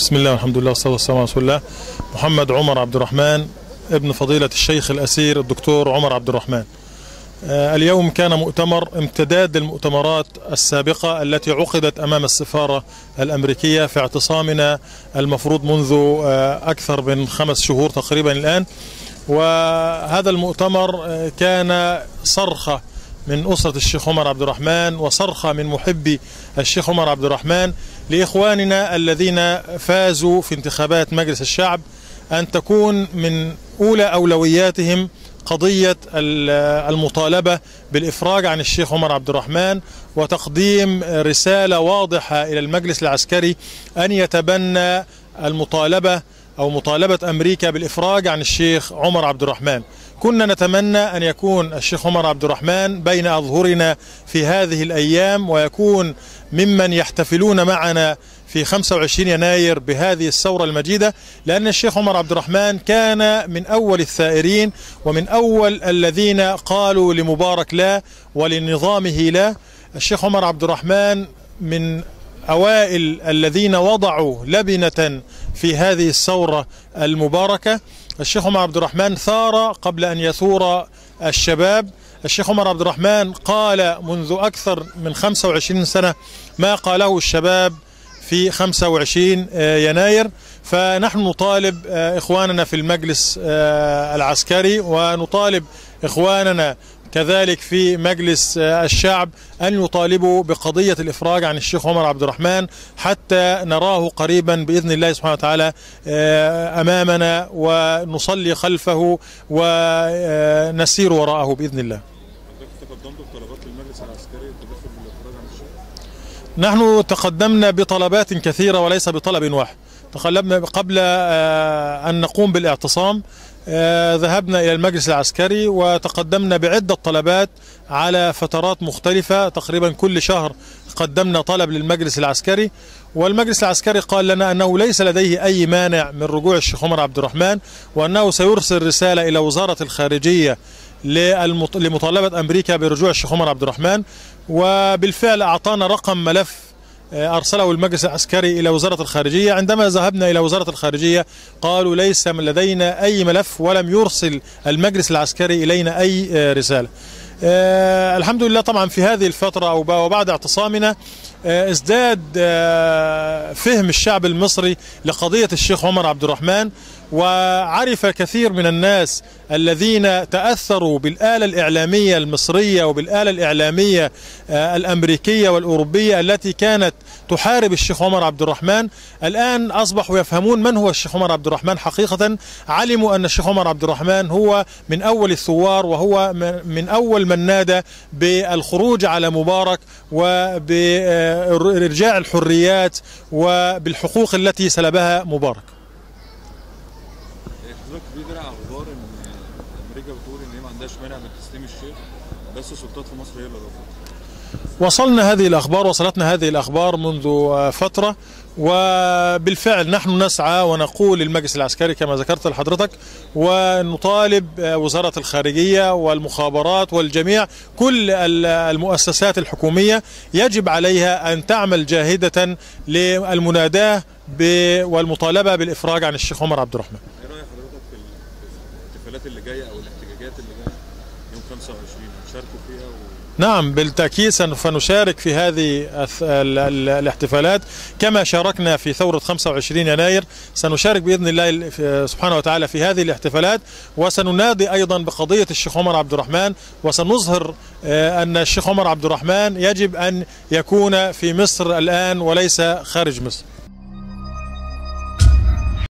بسم الله والحمد لله والصلاة والسلام على رسول الله. محمد عمر عبد الرحمن ابن فضيلة الشيخ الأسير الدكتور عمر عبد الرحمن. اليوم كان مؤتمر امتداد للمؤتمرات السابقة التي عقدت أمام السفارة الأمريكية في اعتصامنا المفروض منذ أكثر من 5 شهور تقريبا الآن. وهذا المؤتمر كان صرخة من أسرة الشيخ عمر عبد الرحمن وصرخة من محبي الشيخ عمر عبد الرحمن لإخواننا الذين فازوا في انتخابات مجلس الشعب أن تكون من أولى أولوياتهم قضية المطالبة بالإفراج عن الشيخ عمر عبد الرحمن وتقديم رسالة واضحة إلى المجلس العسكري أن يتبنى المطالبة أو مطالبة أمريكا بالإفراج عن الشيخ عمر عبد الرحمن. كنا نتمنى أن يكون الشيخ عمر عبد الرحمن بين أظهرنا في هذه الأيام ويكون ممن يحتفلون معنا في 25 يناير بهذه الثورة المجيدة، لأن الشيخ عمر عبد الرحمن كان من أول الثائرين ومن أول الذين قالوا لمبارك لا ولنظامه لا. الشيخ عمر عبد الرحمن من أوائل الذين وضعوا لبنة في هذه الثورة المباركة. الشيخ عمر عبد الرحمن ثار قبل أن يثور الشباب. الشيخ عمر عبد الرحمن قال منذ أكثر من 25 سنة ما قاله الشباب في 25 يناير. فنحن نطالب إخواننا في المجلس العسكري ونطالب إخواننا كذلك في مجلس الشعب أن يطالبوا بقضية الإفراج عن الشيخ عمر عبد الرحمن حتى نراه قريبا بإذن الله سبحانه وتعالى أمامنا ونصلي خلفه ونسير وراءه بإذن الله. تقدمتوا بطلبات للمجلس العسكري التدخل بالإفراج عن الشيخ؟ نحن تقدمنا بطلبات كثيرة وليس بطلب واحد. تقدمنا قبل أن نقوم بالاعتصام، ذهبنا إلى المجلس العسكري وتقدمنا بعدة طلبات على فترات مختلفة. تقريبا كل شهر قدمنا طلب للمجلس العسكري، والمجلس العسكري قال لنا أنه ليس لديه أي مانع من رجوع الشيخ عمر عبد الرحمن، وأنه سيرسل رسالة إلى وزارة الخارجية لمطالبة أمريكا برجوع الشيخ عمر عبد الرحمن. وبالفعل أعطانا رقم ملف أرسله المجلس العسكري إلى وزارة الخارجية. عندما ذهبنا إلى وزارة الخارجية قالوا ليس لدينا أي ملف ولم يرسل المجلس العسكري إلينا أي رسالة. الحمد لله طبعا في هذه الفترة وبعد اعتصامنا ازداد فهم الشعب المصري لقضية الشيخ عمر عبد الرحمن، وعرف كثير من الناس الذين تأثروا بالآلة الإعلامية المصرية وبالآلة الإعلامية الأمريكية والأوروبية التي كانت تحارب الشيخ عمر عبد الرحمن، الآن أصبحوا يفهمون من هو الشيخ عمر عبد الرحمن حقيقة. علموا أن الشيخ عمر عبد الرحمن هو من أول الثوار وهو من أول من نادى بالخروج على مبارك وبإرجاع الحريات وبالحقوق التي سلبها مبارك. حضرتك في درع اخبار ان امريكا بتقول ان هي ما عندهاش مانع من تسليم الشيخ، بس السلطات في مصر هي اللي رفضت. وصلتنا هذه الأخبار منذ فترة، وبالفعل نحن نسعى ونقول للمجلس العسكري كما ذكرت لحضرتك، ونطالب وزارة الخارجية والمخابرات والجميع كل المؤسسات الحكومية يجب عليها أن تعمل جاهدة للمناداة والمطالبة بالإفراج عن الشيخ عمر عبد الرحمن. ايه رأي حضرتك في الاحتفالات اللي جاية أو الاحتجاجات اللي جاية يوم 25؟ هتشاركوا فيها نعم بالتأكيد سوف نشارك في هذه الاحتفالات كما شاركنا في ثورة 25 يناير. سنشارك بإذن الله سبحانه وتعالى في هذه الاحتفالات، وسننادي أيضا بقضية الشيخ عمر عبد الرحمن، وسنظهر أن الشيخ عمر عبد الرحمن يجب أن يكون في مصر الآن وليس خارج مصر.